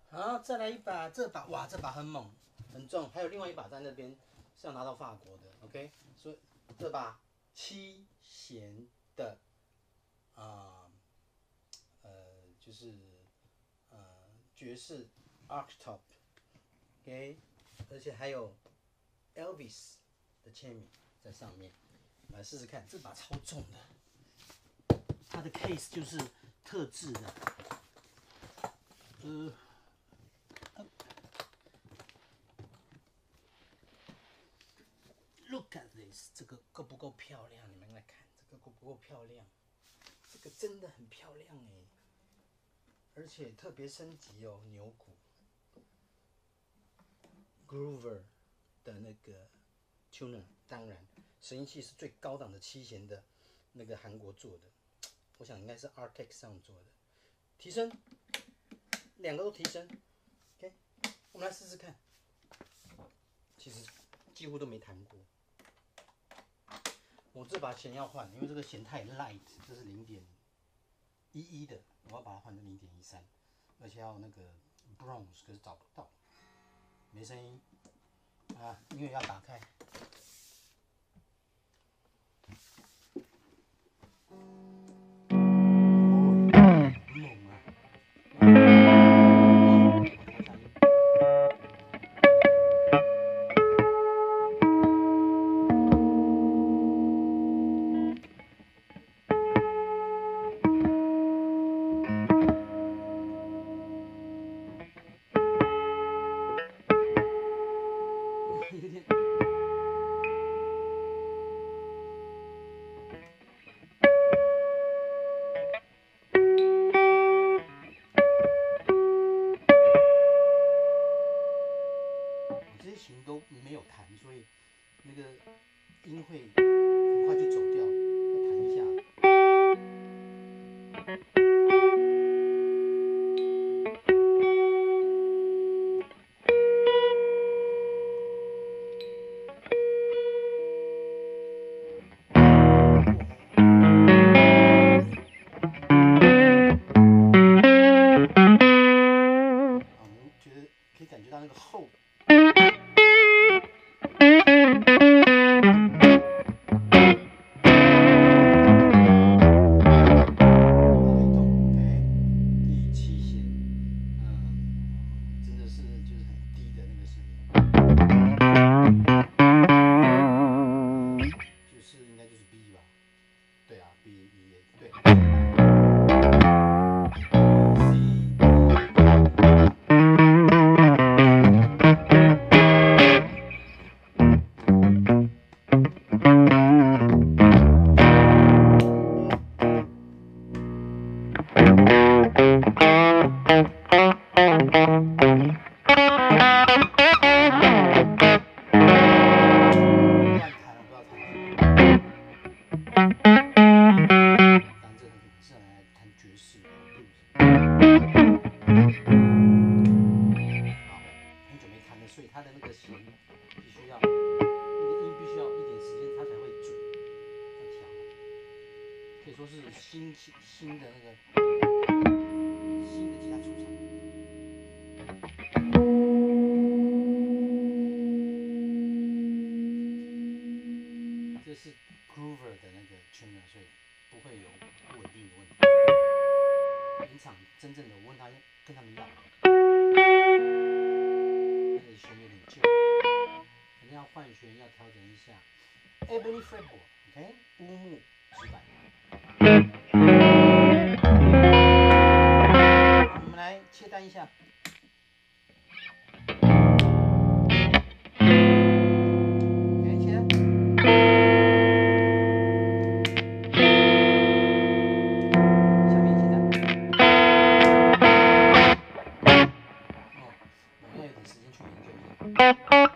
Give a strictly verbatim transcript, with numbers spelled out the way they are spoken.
好，再来一把，这把哇，这把很猛，很重。还有另外一把在那边是要拿到法国的 ，OK？ 所以这把七弦的啊、呃，呃，就是呃爵士 Archtop，OK？ 而且还有 Elvis 的签名在上面。我们来试试看，这把超重的，它的 case 就是特制的，呃。Look at this， 这个够不够漂亮？你们来看，这个够不够漂亮？这个真的很漂亮哎，而且特别升级哦，牛骨 Groover 的那个 tuner， 当然拾音器是最高档的七弦的那个韩国做的，我想应该是 Archtop 上做的，提升，两个都提升 ，OK， 我们来试试看，其实几乎都没弹过。我这把弦要换，因为这个弦太 light， 这是零点一一的，我要把它换成零点一三，而且要那个 bronze， 可是找不到，没声音啊，音乐要打开。这些弦都没有弹，所以那个音会很快就走掉，要弹一下。我们觉得可以感觉到那个厚。所以它的那个弦必须要，那个音必须要一点时间，它才会准，要调。可以说是新新的那个新的吉他出场。这是 Groover 的那个 tuner， 所以不会有不稳定的问题。原厂真正的，我问他跟他们要。弦有点旧，肯定要换弦，要调整一下。Ebony fretboard，OK， 乌木指板。我们来切单一下。OK， 切单。下面切单。哦，我要有点时间去研究一下。